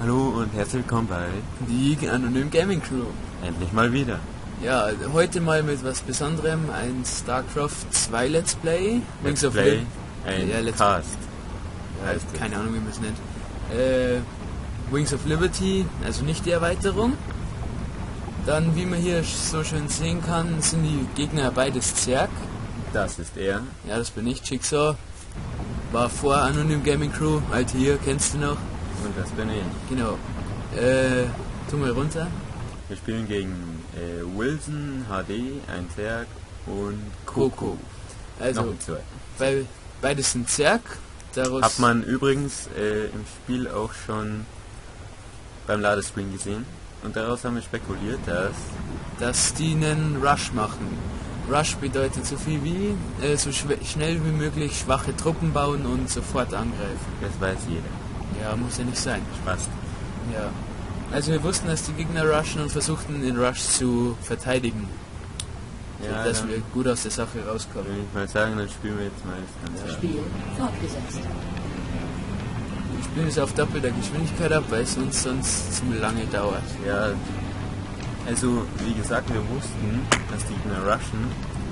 Hallo und herzlich willkommen bei Die Anonym Gaming Crew. endlich mal wieder. Ja, heute mal mit was Besonderem, ein StarCraft 2 Let's Play. Let's Play, ein Cast. Ja, keine Ahnung, wie man es nennt. Wings of Liberty, also nicht die Erweiterung. Dann, wie man hier so schön sehen kann, sind die Gegner beides Zerg. Das ist er. Ja, das bin ich, Jigsaw. War vor Anonym Gaming Crew, halt hier, kennst du noch? Und das bin ich. Genau. Tu mal runter. Wir spielen gegen Wilson, HD, ein Zerg und Coco. Also, Noch ein Zwerg. weil beides sind Zerg. Daraus Hat man übrigens im Spiel auch schon beim Ladescreen gesehen. Und daraus haben wir spekuliert, dass die einen Rush machen. Rush bedeutet so viel wie so schnell wie möglich schwache Truppen bauen und sofort angreifen. das weiß jeder. Ja, muss ja nicht sein. Spaß. Ja. Also wir wussten, dass die Gegner rushen und versuchten den Rush zu verteidigen. Ja, dass dann wir gut aus der Sache rauskommen. würde ich mal sagen, dann spielen wir jetzt mal das Ganze. Spiel fortgesetzt. Wir spielen es auf doppelter Geschwindigkeit ab, weil es uns sonst zu lange dauert. Ja, also wie gesagt, wir wussten, dass die Gegner rushen.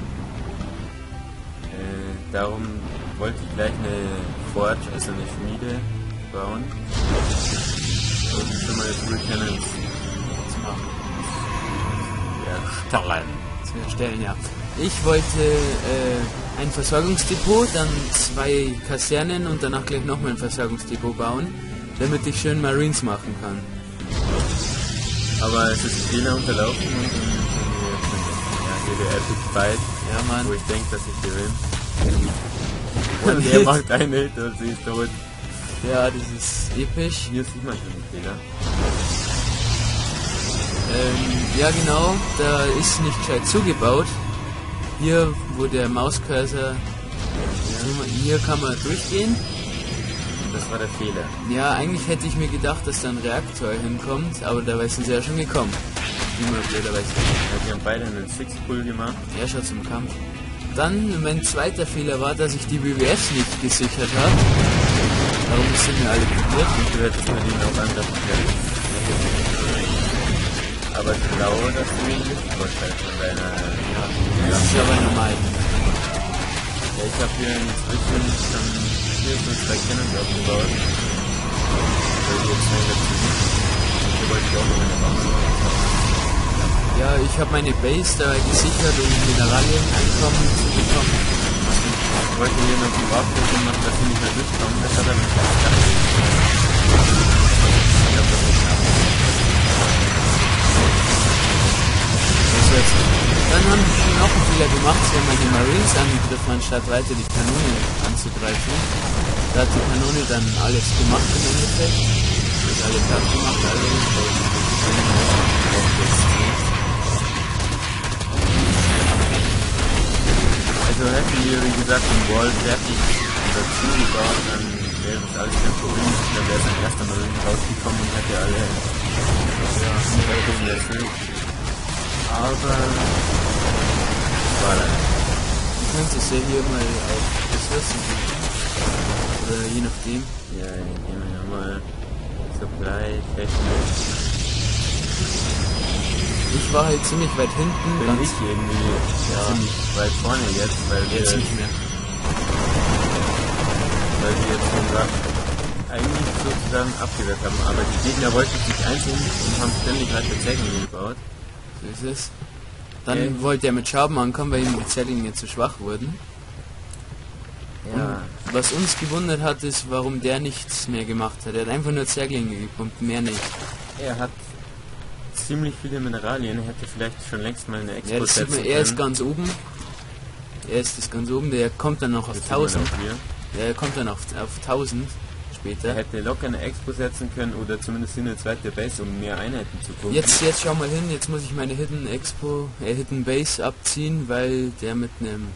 Darum wollte ich gleich eine Forge, also eine Schmiede, bauen. Und schon mal das Cannons zu machen. erstellen. Zu erstellen, ja. Ich wollte ein Versorgungsdepot, dann 2 Kasernen und danach gleich nochmal ein Versorgungsdepot bauen, damit ich schön Marines machen kann. Aber es ist Fehler unterlaufen und dann hier der Epic Fight, Ja, Mann. wo ich denke, dass ich gewinne. Und der macht einen Hit und sie ist tot. Ja, das ist episch. Hier sieht man schon den Fehler. Ja, genau, da ist nicht gescheit zugebaut. Hier, wo der Mauscursor, hier kann man durchgehen. Das war der Fehler. Ja, eigentlich hätte ich mir gedacht, dass da ein Reaktor hinkommt, aber dabei sind sie ja schon gekommen. Wie man blöderweise. Ja, die haben beide einen Six-Pull gemacht. Ja, schon zum Kampf. Dann, mein zweiter Fehler war, dass ich die BWS nicht gesichert habe. Darum sind wir alle probiert. Und du hättest mit ihnen auch angreifen können. Aber ich glaube, dass du ihn nicht vorstellst von deiner... Das ist aber normal. Ja, ich habe hier inzwischen schon 4 bis 2 Cannons aufgebaut. Weil die jetzt schnell dazu sind. Hier wollte ich auch noch eine Waffe. Ja, ich habe meine Base da gesichert, um Mineralieneinkommen zu bekommen. Ich wollte hier noch die Waffe machen, dass sie nicht mehr durchkommen. Das hat er nicht geklappt. Ich glaube, das ist knapp. Dann haben sie noch einen Fehler gemacht, sie haben meine Marines angegriffen, anstatt weiter die Kanone anzugreifen. Da hat die Kanone dann alles gemacht im Endeffekt. Hat alle platt gemacht, Also hätten wir, wie gesagt, den Wall fertig dazu gebaut, dann wäre das alles kein Problem. Da wäre sein erster Marine rausgekommen und hätte alle erfüllt. Aber war dann. Du könntest ja hier mal auf Ressourcen gehen. Oder je nachdem. Ja, hier gehen wir nochmal Supply, Technik. Ich war halt ziemlich weit hinten. Bin ich irgendwie ziemlich weit vorne jetzt, weil Jetzt nicht mehr. wir jetzt schon eigentlich sozusagen abgewehrt haben. Aber die Gegner wollten sich einzeln und haben ständig halt Bezeichnungen gebaut. So ist es. Dann wollte er mit Schaben ankommen, weil ihm die Zerglinge zu schwach wurden. Ja. Und was uns gewundert hat, ist, warum der nichts mehr gemacht hat. Er hat einfach nur Zerglinge gepumpt, mehr nicht. Er hat ziemlich viele Mineralien, er hätte vielleicht schon längst mal eine Expo Ja, das sieht man, er ist ganz oben. Er ist das ganz oben, der kommt dann noch auf 1000. Ja, er kommt dann auf 1000 Er später. hätte locker eine Expo setzen können oder zumindest in eine zweite Base, um mehr Einheiten zu gucken. Jetzt schau mal hin, jetzt muss ich meine Hidden Base abziehen, weil der mit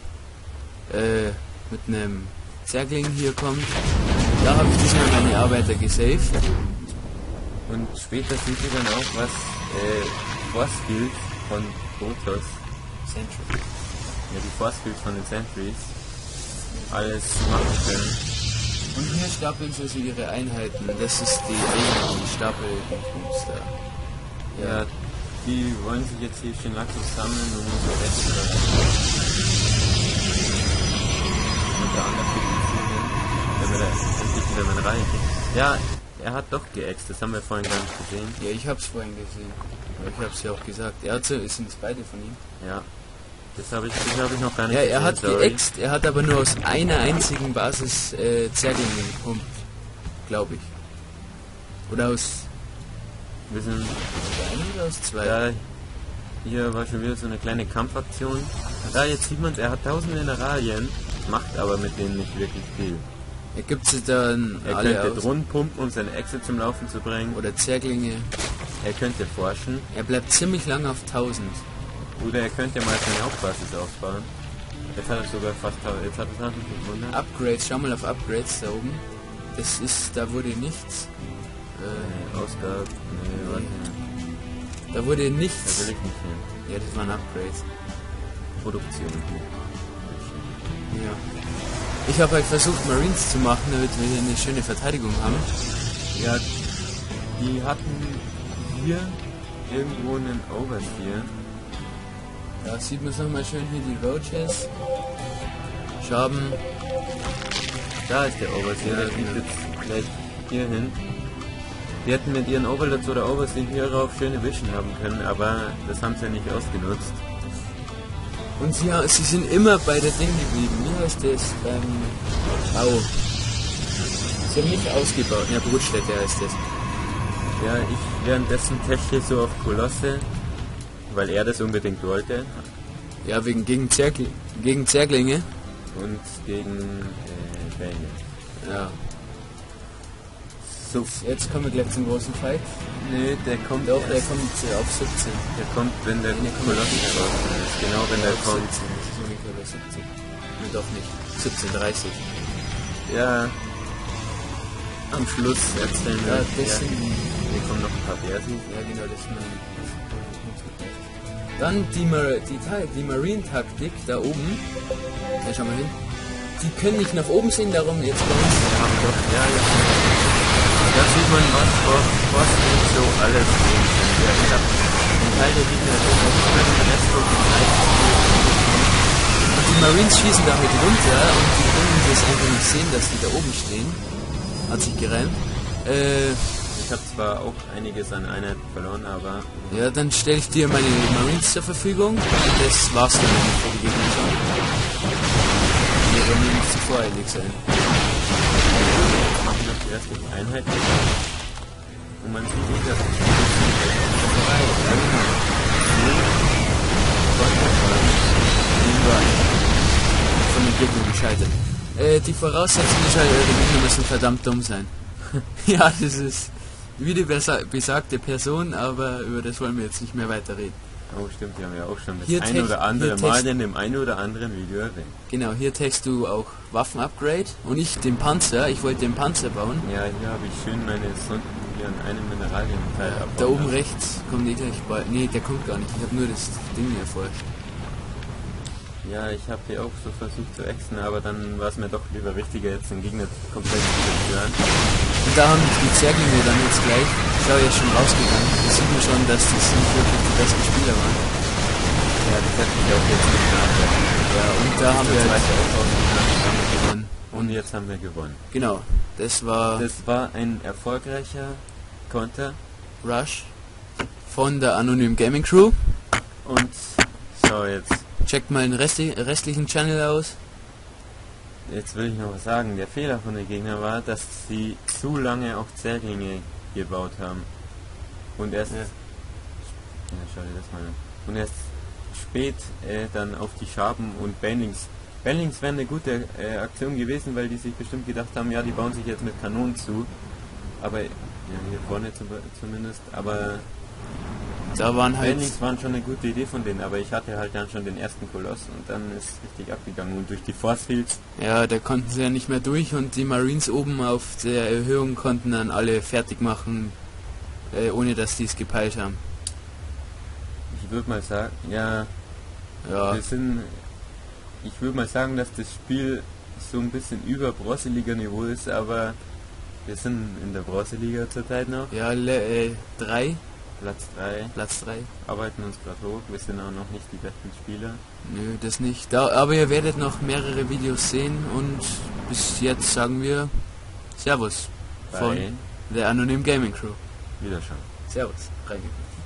einem Zergling hier kommt. Da habe ich diesmal meine Arbeiter gesaved. Und später sieht ihr dann auch, was Force Fields von Protoss, Sentry. ja die Force Fields von den Sentries, alles machen können. Und hier stapeln sie also ihre Einheiten. Das ist die eigentliche Stapelmonster. Ja, die wollen sich jetzt hier schön langsam sammeln und so essen. Unter anderem für die Ziele, damit er endlich wieder eine Reihe kriegt. Ja, er hat doch geäxt, das haben wir vorhin gar nicht gesehen. Ja, ich hab's vorhin gesehen. Ich hab's ja auch gesagt. Er hat so, sind es beide von ihm? Ja. Das habe ich noch gar nicht Ja, gesehen. er hat geäxt, er hat aber nur aus einer einzigen Basis Zerglinge gepumpt, glaube ich. Oder aus... Wir sind... Aus einer oder aus zwei? Ja, hier war schon wieder so eine kleine Kampfaktion. Da, jetzt sieht man es, er hat 1000 Mineralien, macht aber mit denen nicht wirklich viel. Er gibt sie dann Er alle könnte aus. Drohnen pumpen, um seine Echse zum Laufen zu bringen. Oder Zerglinge. Er könnte forschen. Er bleibt ziemlich lang auf 1000. Oder er könnte mal seine Hauptbasis aufbauen. Jetzt hat er sogar fast... Jetzt hat er 1500. Upgrades, schau mal auf Upgrades da oben. Das ist, da wurde nichts. Ausgabe... Nee, warte. Da wurde Da nichts. will ich nicht hin. Ja, das waren Upgrades. Produktion. Ja. Ich habe halt versucht Marines zu machen, damit wir hier eine schöne Verteidigung haben. Ja, die hatten hier irgendwo einen Overseer. Da sieht man es nochmal schön hier die Roaches. Schaben. Da ist der Overseer, Ja, der fliegt genau. jetzt gleich hier hin. Die hätten mit ihren Overlords oder Overseer hierauf schöne Vision haben können, aber das haben sie ja nicht ausgenutzt. Und sie sind immer bei der Ding geblieben. Wie heißt das? Bau. Sie haben nicht ausgebaut. Ja, Brutstätte heißt das. Ja, ich währenddessen teste so auf Kolosse, weil er das unbedingt wollte. Ja, gegen Zerglinge. Und gegen Belgien. Ja. So, Jetzt kommen wir gleich zum großen Fight. nee, der kommt Doch, der erst. kommt auf 17. Der kommt, wenn der Der kommt Koloss nicht. draußen ist. Genau, wenn der Auf kommt. 17. Das ist ungefähr bei 17. Nee, doch nicht. 17:30. Ja, am Schluss erzählen wir. Ja, das ja, sind... hier kommen noch ein paar Berti. Ja, genau, das sind dann die Marine-Taktik da oben. Ja, schau mal hin. Die können nicht nach oben sehen, darum jetzt bei uns. Ja, da sieht man, was Forsten so alles sehen kann. Ja, ich hab einen Teil der Gegner den Rest von Und die Marines schießen da halt runter und die können das einfach nicht sehen, dass die da oben stehen. Hat sich gereimt. ich habe zwar auch einiges an Einheiten verloren, aber Ja, dann stelle ich dir meine Marines zur Verfügung. Und das war's dann eigentlich für die Gegner schon. Wir wollen hier nicht zu voreilig sein. machen noch die restlichen Einheiten. Und man sieht nicht, dass Von den Gegnern gescheitert. Die Voraussetzung ist halt, die Gegner müssen verdammt dumm sein. Ja, das ist wie die besagte Person, aber über das wollen wir jetzt nicht mehr weiter reden. Oh stimmt, die haben wir auch schon das Hier ein oder andere hier Mal in dem einen oder anderen Video erwähnt. Genau, hier text du auch Waffen-Upgrade und ich den Panzer. Ich wollte den Panzer bauen. Ja, hier habe ich schön meine Sonden hier an einem Mineralienteil abbauen. Da oben rechts kommt gleich bald. Nee, der kommt gar nicht. Ich habe nur das Ding erforscht. Ja, ich habe hier auch so versucht zu exen, aber dann war es mir doch lieber wichtiger, jetzt den Gegner komplett zu zerstören. Und da haben die Zerglinge dann jetzt gleich, ich glaube, jetzt schon rausgegangen. Da sieht man schon, dass das nicht wirklich die besten Spieler waren. Ja, das hätte ich auch jetzt nicht nachgedacht. Ja, und da haben wir zweite halt auch gewonnen. Und jetzt haben wir gewonnen. Genau, das war Das war ein erfolgreicher Konter. Rush von der Anonym Gaming Crew. Und so, Checkt mal den restlichen Channel aus. jetzt will ich noch was sagen. Der Fehler von den Gegnern war, dass sie zu lange auf Zerglinge gebaut haben. Und erst... Ja, schau dir das mal an. Und erst spät dann auf die Schaben und Banelings. Banelings wären eine gute Aktion gewesen, weil die sich bestimmt gedacht haben, ja, die bauen sich jetzt mit Kanonen zu. Aber, ja, hier vorne zumindest, aber... Da waren halt... Banelings waren schon eine gute Idee von denen, aber ich hatte halt dann schon den ersten Koloss und dann ist richtig abgegangen. Und durch die Force Fields... Ja, da konnten sie ja nicht mehr durch und die Marines oben auf der Erhöhung konnten dann alle fertig machen, ohne dass die es gepeilt haben. Ich würde mal sagen, ja, Ja, wir sind... Ich würde mal sagen, dass das Spiel so ein bisschen über Bronzeliga-Niveau ist, aber wir sind in der Bronzeliga zurzeit noch. Ja, 3. Platz 3. Arbeiten uns gerade hoch. Wir sind auch noch nicht die besten Spieler. Nö, das nicht. Aber ihr werdet noch mehrere Videos sehen und bis jetzt sagen wir Servus von der Anonym Gaming Crew. Wiederschauen. Servus, Reike.